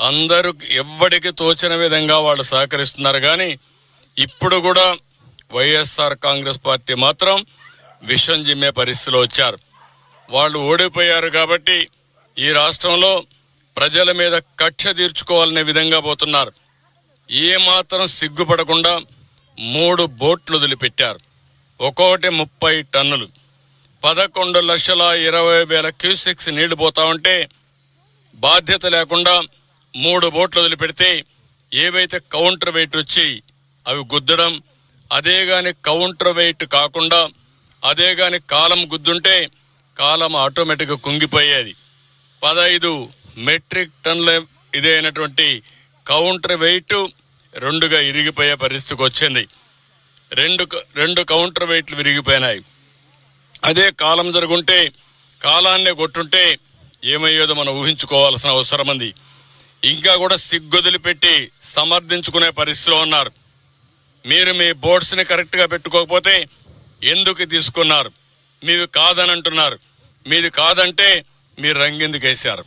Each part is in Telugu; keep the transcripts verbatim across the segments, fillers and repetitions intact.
అందరూ ఎవ్వడికి తోచిన విధంగా వాళ్ళు సహకరిస్తున్నారు. కానీ ఇప్పుడు కూడా వైఎస్ఆర్ కాంగ్రెస్ పార్టీ మాత్రం విషం జిమ్మే పరిస్థితిలో వచ్చారు. వాళ్ళు ఓడిపోయారు కాబట్టి ఈ రాష్ట్రంలో ప్రజల మీద కక్ష తీర్చుకోవాలనే విధంగా పోతున్నారు. ఏ మాత్రం సిగ్గుపడకుండా మూడు బోట్లు వదిలిపెట్టారు. ఒక్కొక్కటి ముప్పై టన్నులు, పదకొండు లక్షల ఇరవై వేల క్యూసెక్స్ నీళ్లు పోతా ఉంటే బాధ్యత లేకుండా మూడు బోట్లు వదిలిపెడితే ఏవైతే కౌంటర్ వెయిట్ వచ్చి అవి గుద్దడం, అదే గాని కౌంటర్ వెయిట్ కాకుండా అదే గాని కాలం గుద్దుంటే కాలం ఆటోమేటిక్గా కుంగిపోయేది. పదహైదు మెట్రిక్ టన్నుల ఇదైనటువంటి కౌంటర్ వెయిట్ రెండుగా ఇరిగిపోయే పరిస్థితికి వచ్చింది. రెండు రెండు కౌంటర్ వెయిట్లు విరిగిపోయినాయి. అదే కాలం జరుగుంటే కాలాన్ని కొట్టుంటే ఏమయ్యేదో మనం ఊహించుకోవాల్సిన అవసరం ఉంది. ఇంకా కూడా సిగ్గొదిలిపెట్టి సమర్థించుకునే పరిస్థితిలో ఉన్నారు. మీరు మీ బోర్డ్స్ని కరెక్ట్గా పెట్టుకోకపోతే ఎందుకు తీసుకున్నారు, మీవి కాదని అంటున్నారు. మీది కాదంటే మీరు రంగెందుకు వేశారు?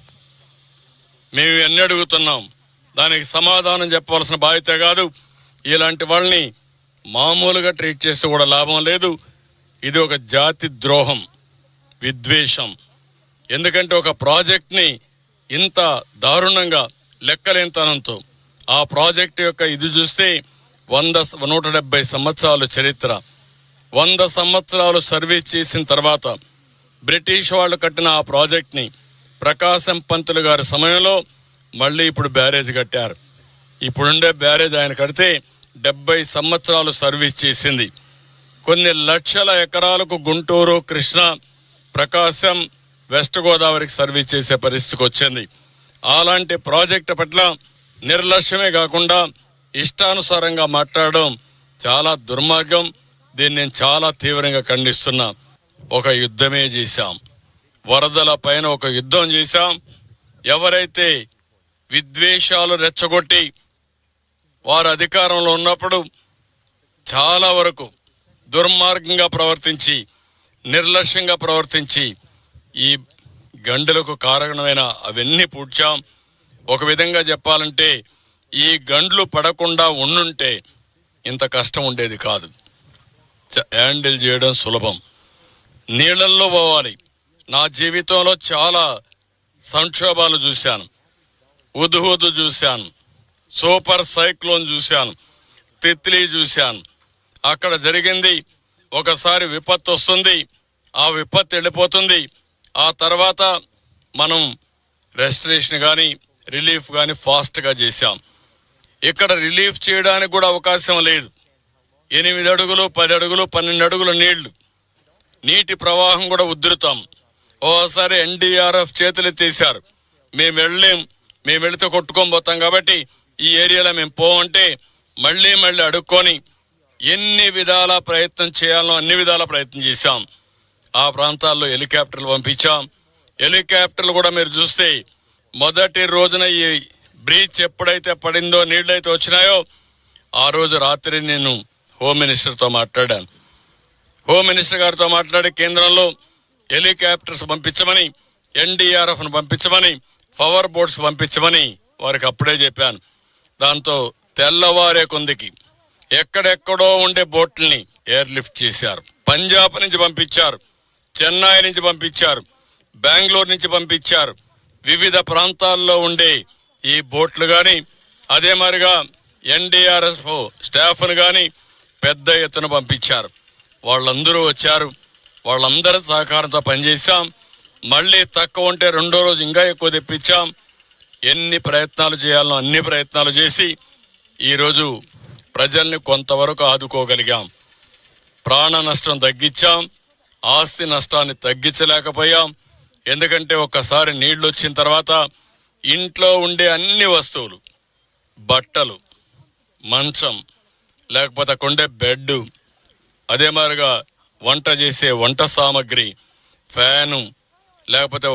మేము ఎన్ని అడుగుతున్నాం, దానికి సమాధానం చెప్పవలసిన బాధ్యత కాదు. ఇలాంటి వాళ్ళని మామూలుగా ట్రీట్ చేస్తే కూడా లాభం లేదు. ఇది ఒక జాతి ద్రోహం, విద్వేషం. ఎందుకంటే ఒక ప్రాజెక్ట్ని ఇంత దారుణంగా లెక్కలేనితనంతో ఆ ప్రాజెక్ట్ యొక్క ఇది చూస్తే వంద నూట డెబ్బై సంవత్సరాలు చరిత్ర, వంద సంవత్సరాలు సర్వీస్ చేసిన తర్వాత బ్రిటిష్ వాళ్ళు కట్టిన ఆ ప్రాజెక్ట్ని ప్రకాశం పంతులు గారి సమయంలో మళ్ళీ ఇప్పుడు బ్యారేజ్ కట్టారు. ఇప్పుడుండే బ్యారేజ్ ఆయన కడితే డెబ్బై సంవత్సరాలు సర్వీస్ చేసింది. కొన్ని లక్షల ఎకరాలకు గుంటూరు, కృష్ణా, ప్రకాశం, వెస్ట్ గోదావరికి సర్వీస్ చేసే పరిస్థితికి వచ్చింది. అలాంటి ప్రాజెక్టు పట్ల నిర్లక్ష్యమే కాకుండా ఇష్టానుసారంగా మాట్లాడడం చాలా దుర్మార్గం. దీన్ని నేను చాలా తీవ్రంగా ఖండిస్తున్నా. ఒక యుద్ధమే చేశాం, వరదల పైన ఒక యుద్ధం చేశాం. ఎవరైతే విద్వేషాలు రెచ్చగొట్టి వారు అధికారంలో ఉన్నప్పుడు చాలా వరకు దుర్మార్గంగా ప్రవర్తించి నిర్లక్ష్యంగా ప్రవర్తించి ఈ గండులకు కారణమైన అవన్నీ పూడ్చాం. ఒక విధంగా చెప్పాలంటే ఈ గండ్లు పడకుండా ఉండుంటే ఇంత కష్టం ఉండేది కాదు. హ్యాండిల్ చేయడం సులభం. నీళ్లల్లో పోవాలి. నా జీవితంలో చాలా సంక్షోభాలు చూశాను. ఉదుహుదు చూశాను, సూపర్ సైక్లోన్ చూశాను, తిత్లీ చూశాను. అక్కడ జరిగింది, ఒకసారి విపత్తు వస్తుంది, ఆ విపత్తు వెళ్ళిపోతుంది. ఆ తర్వాత మనం రెస్టరేషన్ కానీ రిలీఫ్ కానీ ఫాస్ట్గా చేశాం. ఇక్కడ రిలీఫ్ చేయడానికి కూడా అవకాశం లేదు. ఎనిమిది అడుగులు, పది అడుగులు, పన్నెండు అడుగుల నీళ్లు, నీటి ప్రవాహం కూడా ఉధృతం. ఓసారి ఎన్డీఆర్ఎఫ్ చేతులు ఎత్తేసారు. మేము వెళ్ళలేం, మేము వెళితే కొట్టుకొని పోతాం కాబట్టి ఈ ఏరియాలో మేము పోవంటే మళ్ళీ మళ్ళీ అడుక్కొని ఎన్ని విధాల ప్రయత్నం చేయాలో అన్ని విధాల ప్రయత్నం చేశాం. ఆ ప్రాంతాల్లో హెలికాప్టర్లు పంపించాం. హెలికాప్టర్లు కూడా మీరు చూస్తే మొదటి రోజున ఈ బ్రీచ్ ఎప్పుడైతే పడిందో, నీళ్లైతే వచ్చినాయో, ఆ రోజు రాత్రి నేను హోమ్ మినిస్టర్తో మాట్లాడాను. హోమ్ మినిస్టర్ గారితో మాట్లాడి కేంద్రంలో హెలికాప్టర్స్ పంపించమని, ఎన్డీఆర్ఎఫ్ను పంపించమని, పవర్ బోట్స్ పంపించమని వారికి అప్పుడే చెప్పాను. దాంతో తెల్లవారే కొందికి ఎక్కడెక్కడో ఉండే బోట్లని ఎయిర్ లిఫ్ట్ చేశారు. పంజాబ్ నుంచి పంపించారు, చెన్నై నుంచి పంపించారు, బెంగళూరు నుంచి పంపించారు. వివిధ ప్రాంతాల్లో ఉండే ఈ బోట్లు కానీ అదే మరిగా ఎన్డీఆర్ఎఫ్ స్టాఫ్ను కానీ పెద్ద ఎత్తున పంపించారు. వాళ్ళందరూ వచ్చారు. వాళ్ళందరి సహకారంతో పనిచేశాం. మళ్ళీ తక్కువ ఉంటే రెండో రోజు ఇంకా ఎక్కువ తెప్పించాం. ఎన్ని ప్రయత్నాలు చేయాలనో అన్ని ప్రయత్నాలు చేసి ఈరోజు ప్రజల్ని కొంతవరకు ఆదుకోగలిగాం. ప్రాణ నష్టం తగ్గించాం, ఆస్తి నష్టాన్ని తగ్గించలేకపోయాం. ఎందుకంటే ఒక్కసారి నీళ్లు వచ్చిన తర్వాత ఇంట్లో ఉండే అన్ని వస్తువులు, బట్టలు, మంచం, లేకపోతే కొండే బెడ్, అదే మాదిరిగా వంట చేసే వంట సామాగ్రి, ఫ్యాను, లేకపోతే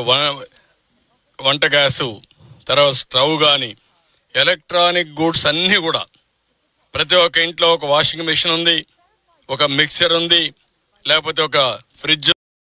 వంట గ్యాసు, తర్వాత స్టవ్ కానీ ఎలక్ట్రానిక్ గూడ్స్ అన్నీ కూడా ప్రతి ఒక్క ఇంట్లో ఒక వాషింగ్ మెషిన్ ఉంది, ఒక మిక్సర్ ఉంది, లేకపోతే ఒక ఫ్రిడ్జ్